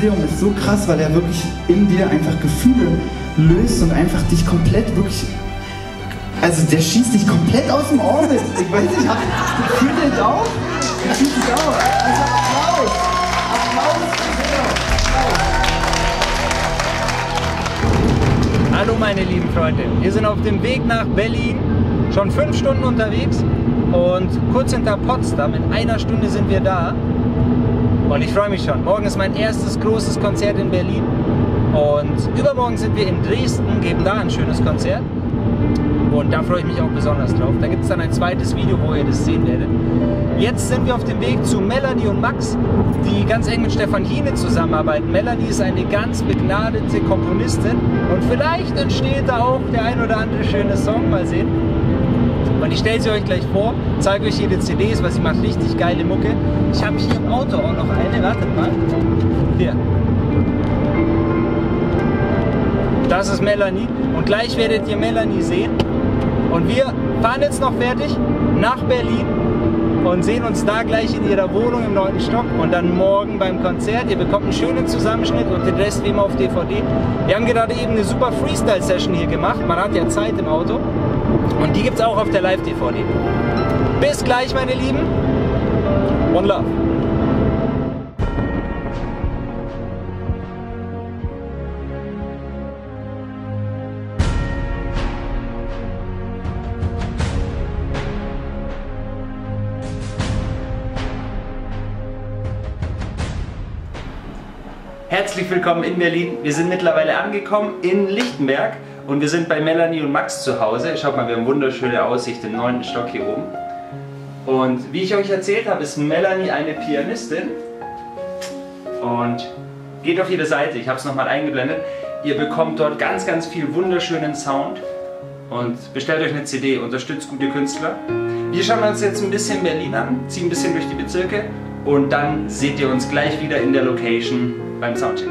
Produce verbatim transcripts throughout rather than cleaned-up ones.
Museum ist so krass, weil er wirklich in dir einfach Gefühle löst und einfach dich komplett wirklich, also der schießt dich komplett aus dem Orbit. Ich weiß nicht, fühlt ihr das auch? Fühlt ihr das auch? Also Applaus! Applaus! Applaus! Hallo meine lieben Freunde, wir sind auf dem Weg nach Berlin, schon fünf Stunden unterwegs und kurz hinter Potsdam, in einer Stunde sind wir da und ich freue mich schon. Morgen ist mein erstes großes Konzert in Berlin und übermorgen sind wir in Dresden, geben da ein schönes Konzert und da freue ich mich auch besonders drauf. Da gibt es dann ein zweites Video, wo ihr das sehen werdet. Jetzt sind wir auf dem Weg zu Melanie und Max, die ganz eng mit Stefan Hine zusammenarbeiten. Melanie ist eine ganz begnadete Komponistin und vielleicht entsteht da auch der ein oder andere schöne Song, mal sehen. Und ich stelle sie euch gleich vor, zeige euch hier die C Ds, weil sie macht richtig geile Mucke. Ich habe hier im Auto auch noch eine, wartet mal. Hier. Das ist Melanie und gleich werdet ihr Melanie sehen. Und wir fahren jetzt noch fertig nach Berlin und sehen uns da gleich in ihrer Wohnung im neunten Stock und dann morgen beim Konzert. Ihr bekommt einen schönen Zusammenschnitt und den Rest wie immer auf D V D. Wir haben gerade eben eine super Freestyle-Session hier gemacht. Man hat ja Zeit im Auto und die gibt es auch auf der Live-D V D. Bis gleich, meine Lieben. One Love. Herzlich willkommen in Berlin. Wir sind mittlerweile angekommen in Lichtenberg und wir sind bei Melanie und Max zu Hause. Schaut mal, wir haben wunderschöne Aussicht im neunten Stock hier oben. Und wie ich euch erzählt habe, ist Melanie eine Pianistin und geht auf jede Seite. Ich habe es nochmal eingeblendet. Ihr bekommt dort ganz, ganz viel wunderschönen Sound und bestellt euch eine C D, unterstützt gute Künstler. Wir schauen uns jetzt ein bisschen Berlin an, ziehen ein bisschen durch die Bezirke und dann seht ihr uns gleich wieder in der Location beim Soundcheck.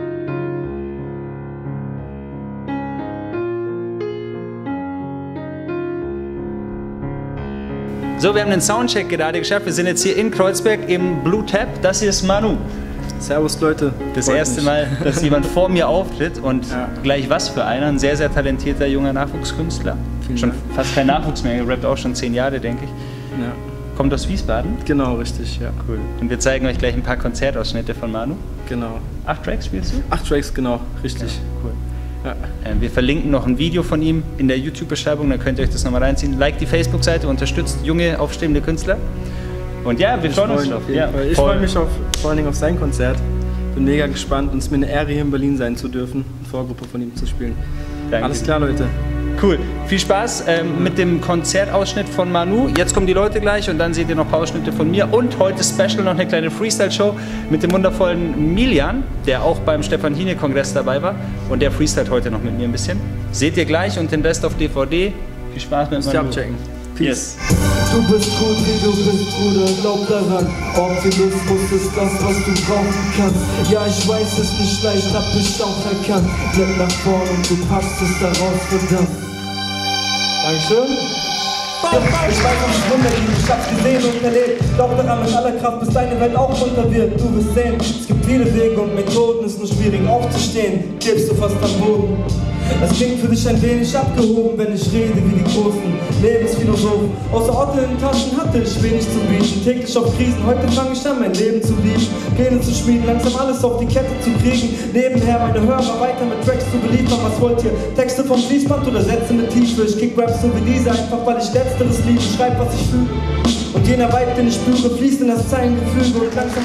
So, wir haben den Soundcheck gerade geschafft. Wir sind jetzt hier in Kreuzberg im Blue Tap. Das hier ist Manu. Servus Leute. Das erste Mal, dass jemand vor mir auftritt und ja. Gleich was für einer. Ein sehr, sehr talentierter junger Nachwuchskünstler. Vielen schon Dank. Fast kein Nachwuchs mehr, er rappt auch schon zehn Jahre, denke ich. Ja. Kommt aus Wiesbaden? Genau, richtig, ja. Cool. Und wir zeigen euch gleich ein paar Konzertausschnitte von Manu. Genau. Acht Tracks spielst du? Acht Tracks, genau, richtig. Ja, cool. Ja. Äh, wir verlinken noch ein Video von ihm in der YouTube-Beschreibung, dann könnt ihr euch das nochmal reinziehen. Like die Facebook-Seite, unterstützt junge, aufstrebende Künstler. Und ja, wir freuen uns drauf. Ja, ich freue mich auf, vor allen Dingen auf sein Konzert. Bin mega gespannt und es ist mir eine Ehre, hier in Berlin sein zu dürfen, eine Vorgruppe von ihm zu spielen. Danke. Alles klar, Leute. Cool, viel Spaß ähm, mit dem Konzertausschnitt von Manu. Jetzt kommen die Leute gleich und dann seht ihr noch ein paar Ausschnitte von mir. Und heute Special noch eine kleine Freestyle-Show mit dem wundervollen Milian, der auch beim Stefan Hine-Kongress dabei war. Und der freestylt heute noch mit mir ein bisschen. Seht ihr gleich und den Rest auf D V D. Viel Spaß mit Manu. Abchecken. Peace. Du bist gut, wie du bist, Bruder, glaub daran. Optimismus ist das, was du brauchen kannst. Ja, ich weiß es nicht leicht, hab ich auch erkannt. Blick nach vorn und du packst es daraus, verdammt. Dankeschön. Ich weiß nicht, Wunder gibt, ich hab's gesehen und erlebt. Glaub daran mit aller Kraft, bis deine Welt auch runter wird. Du wirst sehen, es gibt viele Wege und Methoden, ist nur schwierig aufzustehen. Klebst du fast am Boden. Es klingt für dich ein wenig abgehoben, wenn ich rede wie die großen Lebensphilosophen. Außer Orte in Taschen hatte ich wenig zu bieten. Täglich auf Krisen, heute fange ich an, mein Leben zu lieben. Pläne zu schmieden, langsam alles auf die Kette zu kriegen. Nebenher meine Hörer weiter mit Tracks zu beliefern. Was wollt ihr? Texte vom Fließband oder Sätze mit Tiefe? Ich kick Raps so wie diese, einfach weil ich letzteres liebe. Schreib, was ich fühle. Und jener Vibe, den ich spüre, fließt in das Zeilengefüge und langsam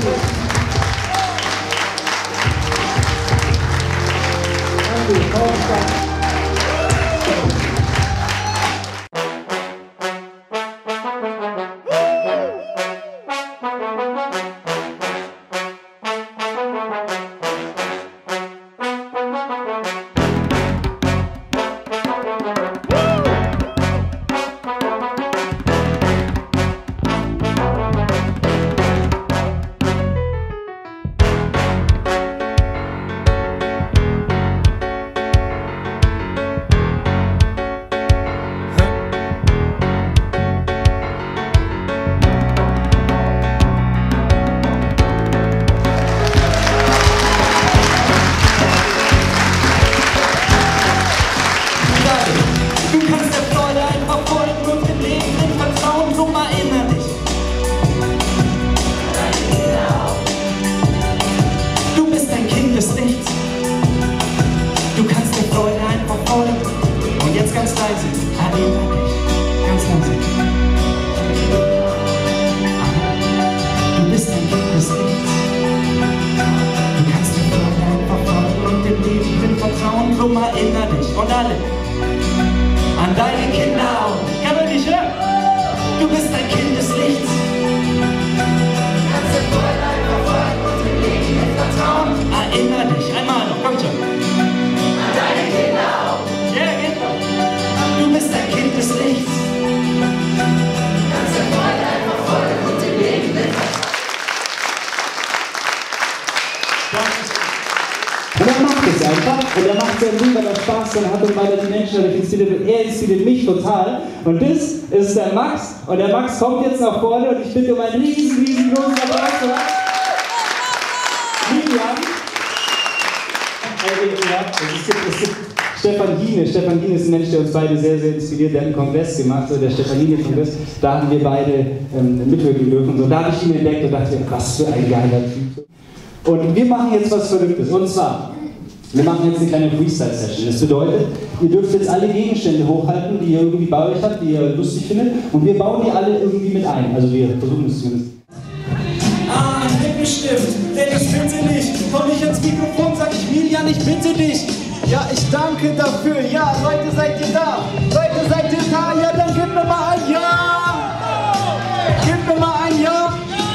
An deine Kinder auch. Kann man nicht hören? Du bist ein Kind des Lichts. Kannst du voll einfach folgen und dem Leben mit Vertrauen. Erinner dich, einmal noch, komm schon. An deine Kinder auch. Ja, genau. Du bist ein Kind des Lichts. Kannst du voll einfach folgen und dem Leben mit Vertrauen. Und er macht es einfach, und er macht sein Ding, weil er Spaß dann hat und weil er die Menschen dadurch inspiriert. Er inspiriert mich total. Und das ist der Max. Und der Max kommt jetzt nach vorne und ich bitte um einen riesen, riesengroßen Applaus. Lilian. Ja, es gibt, es gibt Stefan Giene. Stefan Giene ist ein Mensch, der uns beide sehr, sehr inspiriert. Der hat einen Kongress gemacht, so der Stefanini-Kongress. Da haben wir beide ähm, mitwirken dürfen. So, da habe ich ihn entdeckt und dachte, was für ein geiler Typ. Und wir machen jetzt was Verrücktes. Und zwar, wir machen jetzt eine kleine Freestyle-Session. Das bedeutet, ihr dürft jetzt alle Gegenstände hochhalten, die ihr irgendwie bei euch habt, die ihr lustig findet. Und wir bauen die alle irgendwie mit ein. Also wir versuchen es zumindest. Ah, ein Lippenstift, denn ich bitte nicht. Komm nicht ans Mikrofon, sag ich Milian, ich bitte dich. Ja, ich danke dafür. Ja, Leute, seid ihr da? Leute, seid ihr da? Ja, dann gib mir mal ein Ja. Gib mir mal ein Ja.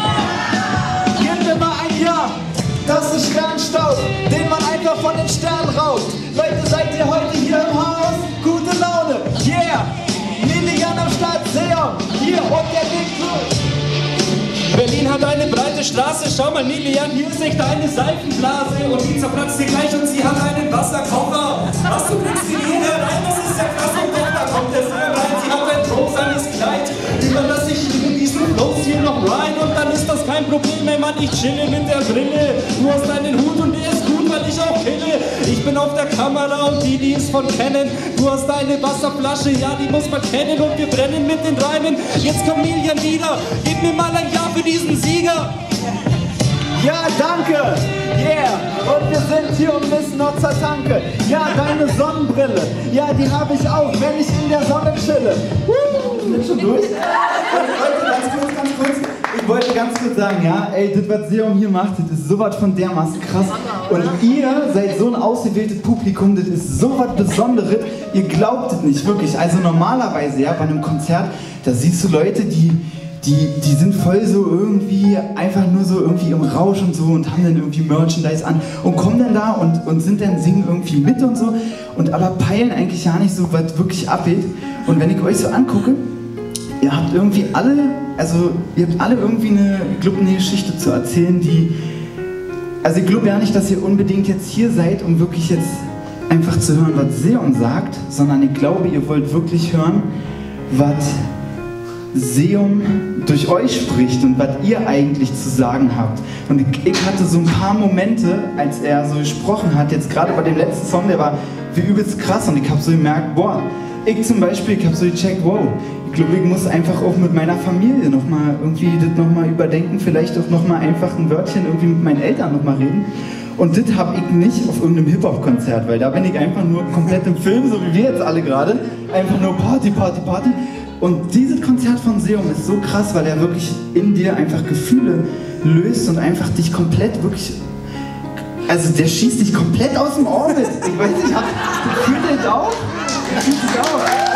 Gib mir mal ein Ja. Das ist Sternstaub, den man einfach von den Sternen raubt. Leute, seid ihr heute hier im Haus? Gute Laune, yeah! Lilian am Start, Seon, hier und der Weg los. Berlin hat eine breite Straße, schau mal Lilian, hier ist echt eine Seifenblase und die zerplatzt dir gleich und sie hat einen Wasserkocher. Was, du bringst die hier rein, das ist ja krass und doch, da kommt der Film rein, sie hat ein rosanes Kleid, überlasse ich mit diesem Floß hier noch rein und dann ist das kein Problem, ey Mann, ich chille mit der Brille, du hast einen Hut und der ist gut, weil ich auch kenne, ich bin auf der Kamera und die, die ist von Canon, du hast eine Wasserflasche, ja, die muss man kennen und wir brennen mit den Reimen, jetzt kommt Milian wieder, gib mir mal ein Ja für diesen Sieger. Ja, danke, yeah, und wir sind hier und müssen noch zur Tanke. Ja, deine Sonnenbrille, ja, die habe ich auch, wenn ich in der Sonne chille. Woo, sind schon durch? Leute, ganz kurz, ganz kurz, ich wollte ganz kurz sagen, ja, ey, das, was Seon hier macht, das ist sowas von dermaßen krass. Und ihr seid so ein ausgewähltes Publikum, das ist sowas Besonderes, ihr glaubt es nicht, wirklich. Also normalerweise, ja, bei einem Konzert, da siehst du Leute, die Die, die sind voll so irgendwie, einfach nur so irgendwie im Rausch und so und haben dann irgendwie Merchandise an und kommen dann da und, und sind dann, singen irgendwie mit und so und aber peilen eigentlich ja nicht so, was wirklich abgeht. Und wenn ich euch so angucke, ihr habt irgendwie alle, also ihr habt alle irgendwie eine, ich glaube, eine Geschichte zu erzählen, die, also ich glaube ja nicht, dass ihr unbedingt jetzt hier seid, um wirklich jetzt einfach zu hören, was Seon sagt, sondern ich glaube, ihr wollt wirklich hören, was Seon durch euch spricht und was ihr eigentlich zu sagen habt. Und ich, ich hatte so ein paar Momente, als er so gesprochen hat, jetzt gerade bei dem letzten Song, der war wie übelst krass und ich habe so gemerkt, boah, ich zum Beispiel, ich habe so gecheckt, wow, ich glaube, ich muss einfach auch mit meiner Familie nochmal irgendwie das nochmal überdenken, vielleicht auch nochmal einfach ein Wörtchen irgendwie mit meinen Eltern nochmal reden. Und das habe ich nicht auf irgendeinem Hip-Hop-Konzert, weil da bin ich einfach nur komplett im Film, so wie wir jetzt alle gerade, einfach nur Party, Party, Party. Und dieses Konzert von Seon ist so krass, weil er wirklich in dir einfach Gefühle löst und einfach dich komplett wirklich, also der schießt dich komplett aus dem Orbit. Ich weiß nicht, fühlt ihr das auch? Fühlt ihr das auch?